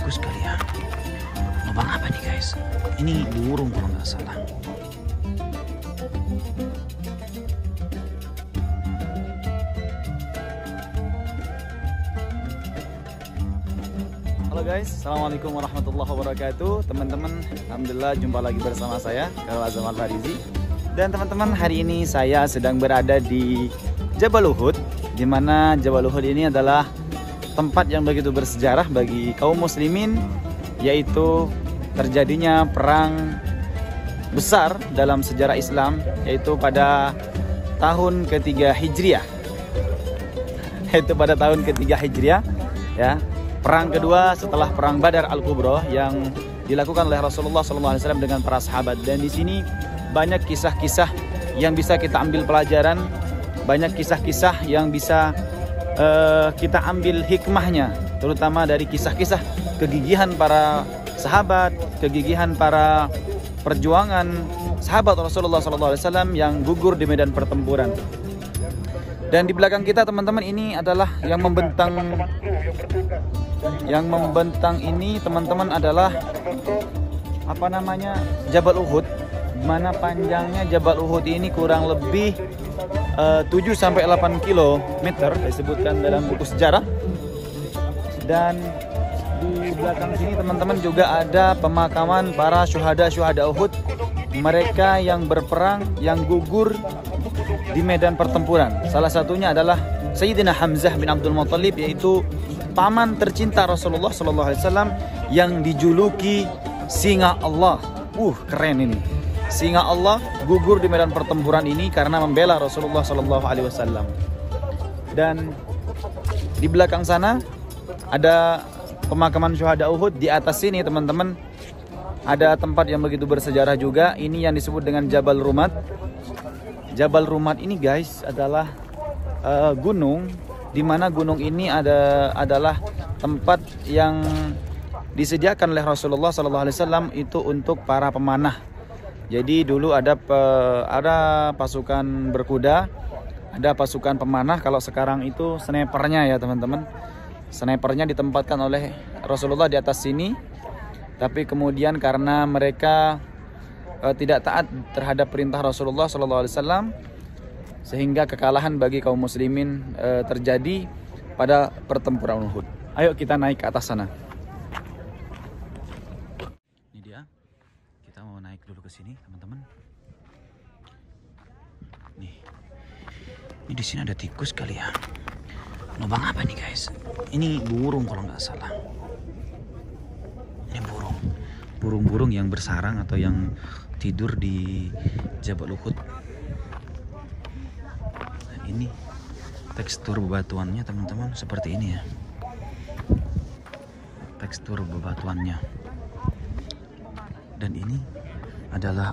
tikus kali ya. Lubang apa nih guys? Ini burung kalau nggak salah. Halo guys, assalamualaikum warahmatullahi wabarakatuh. Teman-teman, alhamdulillah jumpa lagi bersama saya Khairul Azam Al-Farizi. Dan teman-teman, hari ini saya sedang berada di Jabal Uhud, di mana Jabal Uhud ini adalah tempat yang begitu bersejarah bagi kaum muslimin, yaitu terjadinya perang besar dalam sejarah Islam, yaitu pada tahun ketiga Hijriah. Yaitu pada tahun ketiga Hijriah, ya. Perang kedua setelah perang Badar Al-Kubra yang dilakukan oleh Rasulullah SAW dengan para sahabat. Dan di sini banyak kisah-kisah yang bisa kita ambil pelajaran, banyak kisah-kisah yang bisa kita ambil hikmahnya, terutama dari kisah-kisah kegigihan para sahabat, kegigihan para perjuangan sahabat Rasulullah SAW yang gugur di medan pertempuran. Dan di belakang kita teman-teman, ini adalah yang membentang ini teman-teman adalah apa namanya, Jabal Uhud, mana panjangnya Jabal Uhud ini kurang lebih 7-8 km disebutkan dalam buku sejarah. Dan di belakang sini teman-teman juga ada pemakaman para syuhada Uhud, mereka yang berperang, yang gugur di medan pertempuran. Salah satunya adalah Sayyidina Hamzah bin Abdul Muttalib, yaitu paman tercinta Rasulullah SAW yang dijuluki Singa Allah. Keren ini. Singa Allah gugur di medan pertempuran ini karena membela Rasulullah SAW. Dan di belakang sana ada pemakaman syuhada Uhud. Di atas sini teman-teman ada tempat yang begitu bersejarah juga. Ini yang disebut dengan Jabal Rumat. Jabal Rumat ini guys adalah gunung, di mana gunung ini adalah tempat yang disediakan oleh Rasulullah SAW itu untuk para pemanah. Jadi dulu ada pasukan berkuda, ada pasukan pemanah. Kalau sekarang itu snipernya ya teman-teman. Snipernya ditempatkan oleh Rasulullah di atas sini. Tapi kemudian karena mereka tidak taat terhadap perintah Rasulullah SAW, sehingga kekalahan bagi kaum muslimin terjadi pada pertempuran Uhud. Ayo kita naik ke atas sana. Ini dia. Kita mau naik dulu ke sini, teman-teman. Nih. Ini di sini ada tikus kali ya. Lubang apa nih, guys? Ini burung kalau nggak salah. Ini burung. Burung-burung yang bersarang atau yang tidur di Jabal Uhud. Dan ini tekstur bebatuannya, teman-teman, seperti ini ya. Tekstur bebatuannya. Dan ini adalah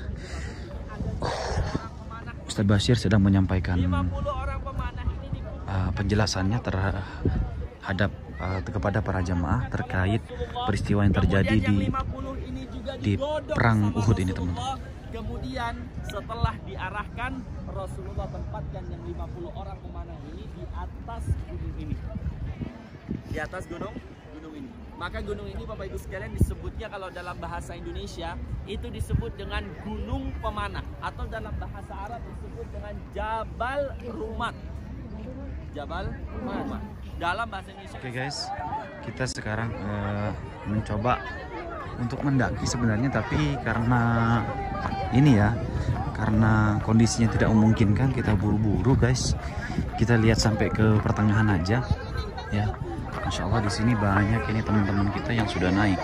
Ustadz Bashir sedang menyampaikan penjelasannya terhadap kepada para jamaah terkait peristiwa yang terjadi di perang Uhud ini, teman-teman. Kemudian setelah diarahkan, Rasulullah tempatkan yang 50 orang pemanah ini di atas gunung ini. Di atas gunung ini. Maka gunung ini Bapak Ibu sekalian disebutnya, kalau dalam bahasa Indonesia itu disebut dengan gunung pemanah, atau dalam bahasa Arab disebut dengan Jabal Rumat. Jabal Rumat dalam bahasa Indonesia. Oke guys, kita sekarang mencoba untuk mendaki sebenarnya, tapi karena ini ya, karena kondisinya tidak memungkinkan, kita buru-buru guys. Kita lihat sampai ke pertengahan aja ya. Masya Allah, di sini banyak ini teman-teman kita yang sudah naik.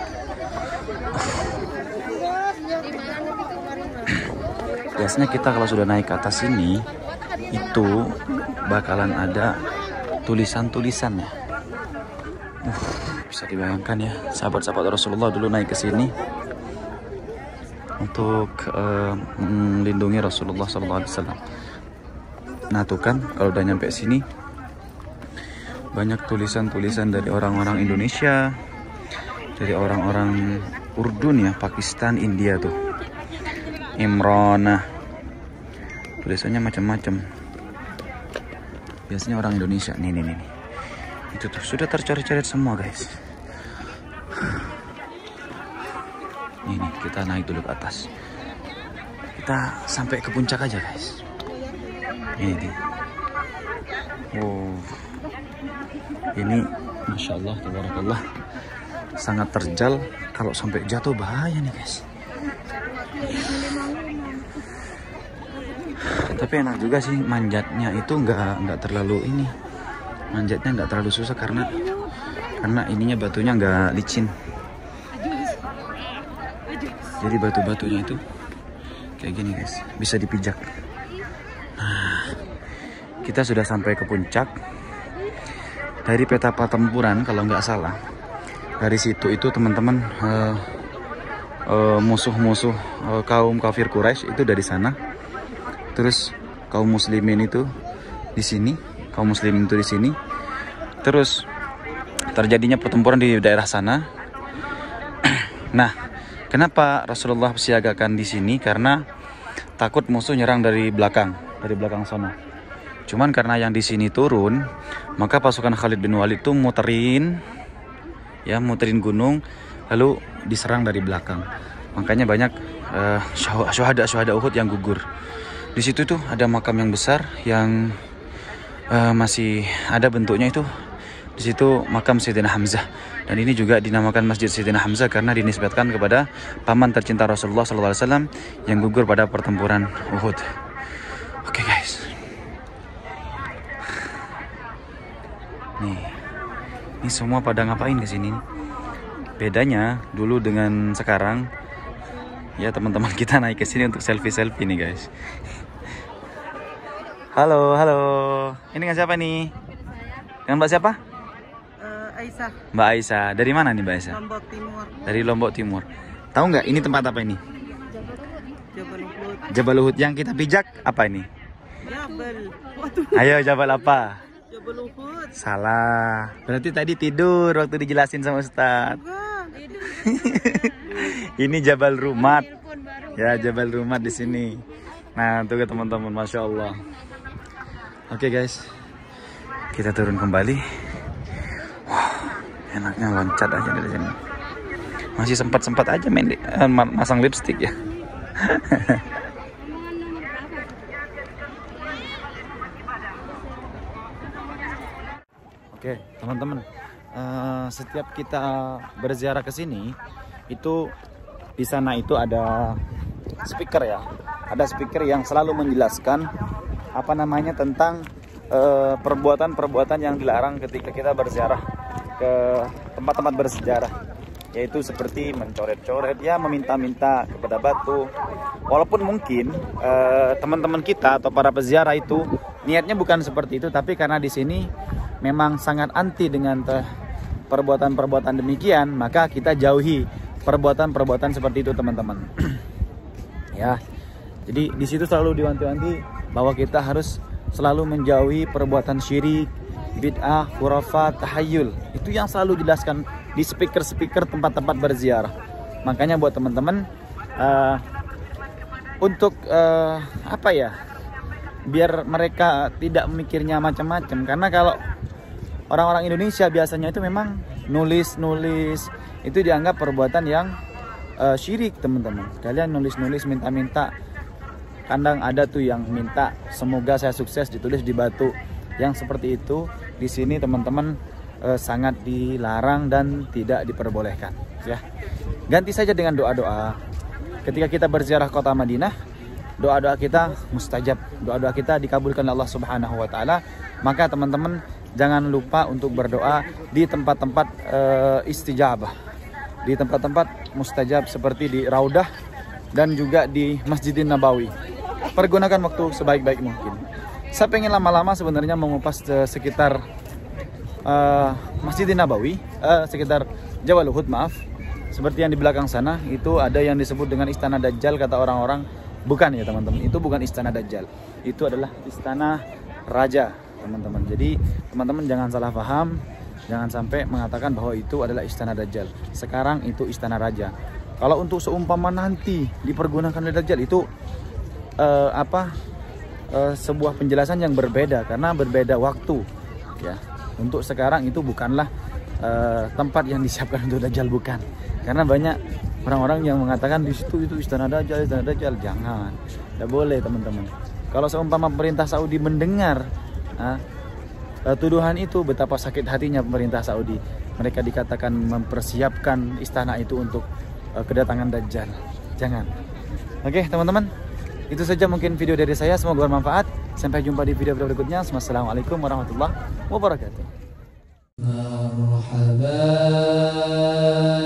Biasanya kita kalau sudah naik ke atas sini itu bakalan ada tulisan-tulisan ya. Bisa dibayangkan ya, sahabat-sahabat Rasulullah dulu naik ke sini untuk melindungi Rasulullah SAW. Nah tuh kan, kalau udah nyampe sini banyak tulisan-tulisan dari orang-orang Indonesia, dari orang-orang Urdun ya, Pakistan, India tuh, Imran. Nah, tulisannya macam-macam. Biasanya orang Indonesia. Nih. Itu tuh sudah tercoret-coret semua guys. Ini kita naik dulu ke atas. Kita sampai ke puncak aja guys. Ini dia. Wow. Ini Masya Allah, tabarakallah, sangat terjal. Kalau sampai jatuh bahaya nih guys. Tapi enak juga sih manjatnya itu nggak terlalu ini. Manjatnya nggak terlalu susah karena ininya batunya nggak licin. Jadi batu-batunya itu kayak gini guys, bisa dipijak. Nah, kita sudah sampai ke puncak. Dari peta pertempuran kalau nggak salah, dari situ itu teman-teman musuh-musuh kaum kafir Quraisy itu dari sana. Terus kaum muslimin itu di sini, kaum muslimin itu di sini. Terus terjadinya pertempuran di daerah sana. Nah, kenapa Rasulullah siagakan di sini? Karena takut musuh nyerang dari belakang sana. Cuman karena yang di sini turun, maka pasukan Khalid bin Walid itu muterin gunung, lalu diserang dari belakang. Makanya banyak syuhada Uhud yang gugur. Di situ tuh ada makam yang besar yang masih ada bentuknya itu. Di situ makam Sayyidina Hamzah. Dan ini juga dinamakan Masjid Sayyidina Hamzah karena dinisbatkan kepada paman tercinta Rasulullah SAW yang gugur pada pertempuran Uhud. Oke guys. Nih, ini semua pada ngapain ke sini? Bedanya dulu dengan sekarang, ya teman-teman kita naik ke sini untuk selfie nih guys. Halo. Ini dengan siapa nih? Dengan Mbak siapa? Aisyah. Mbak Aisyah. Dari mana nih Mbak Aisyah? Lombok Timur. Dari Lombok Timur. Tahu nggak ini tempat apa ini? Jabal Uhud. Jabal Uhud. Yang kita pijak apa ini? Jabal. Waduh. Ayo Jabal apa? Jabal Uhud. Salah. Berarti tadi tidur waktu dijelasin sama Ustadz. Ini Jabal Rumat. Ya, Jabal Rumat di sini. Nah, tuh teman-teman, Masya Allah. Oke guys, kita turun kembali. Wah, enaknya loncat aja dari sini. Masih sempat aja masang lipstick ya. Oke, teman-teman. Setiap kita berziarah ke sini, itu di sana itu ada speaker ya. Ada speaker yang selalu menjelaskan tentang perbuatan-perbuatan yang dilarang ketika kita berziarah ke tempat-tempat bersejarah, yaitu seperti mencoret-coret, ya meminta-minta kepada batu. Walaupun mungkin teman-teman kita atau para peziarah itu niatnya bukan seperti itu, tapi karena di sini memang sangat anti dengan perbuatan-perbuatan demikian, maka kita jauhi perbuatan-perbuatan seperti itu teman-teman. Ya, jadi di situ selalu diwanti-wanti bahwa kita harus selalu menjauhi perbuatan syirik, bid'ah, khurafat, tahayyul. Itu yang selalu dijelaskan di speaker-speaker tempat-tempat berziarah. Makanya buat teman-teman untuk biar mereka tidak memikirnya macam-macam. Karena kalau orang-orang Indonesia biasanya itu memang nulis itu dianggap perbuatan yang syirik teman-teman. Kalian nulis minta-minta. Kadang ada tuh yang minta semoga saya sukses ditulis di batu. Yang seperti itu di sini teman-teman sangat dilarang dan tidak diperbolehkan ya. Ganti saja dengan doa-doa. Ketika kita berziarah kota Madinah, doa-doa kita mustajab, doa-doa kita dikabulkan Allah Subhanahu wa taala. Maka teman-teman jangan lupa untuk berdoa di tempat-tempat istijabah, di tempat-tempat mustajab seperti di Raudah dan juga di Masjidin Nabawi. Pergunakan waktu sebaik-baik mungkin. Saya pengen lama-lama sebenarnya mengupas sekitar Masjidin Nabawi, sekitar Jabal Uhud, maaf. Seperti yang di belakang sana, itu ada yang disebut dengan Istana Dajjal kata orang-orang. Bukan ya teman-teman, itu bukan Istana Dajjal. Itu adalah Istana Raja teman-teman. Jadi teman-teman jangan salah paham, jangan sampai mengatakan bahwa itu adalah Istana Dajjal. Sekarang itu Istana Raja. Kalau untuk seumpama nanti dipergunakan oleh Dajjal itu sebuah penjelasan yang berbeda karena berbeda waktu ya. Untuk sekarang itu bukanlah tempat yang disiapkan untuk Dajjal, bukan. Karena banyak orang-orang yang mengatakan di situ itu istana Dajjal, jangan, tidak boleh teman-teman. Kalau seumpama pemerintah Saudi mendengar tuduhan itu, betapa sakit hatinya pemerintah Saudi. Mereka dikatakan mempersiapkan istana itu untuk kedatangan Dajjal. Jangan. Oke teman-teman, itu saja mungkin video dari saya, semoga bermanfaat. Sampai jumpa di video berikutnya. Wassalamualaikum warahmatullahi wabarakatuh.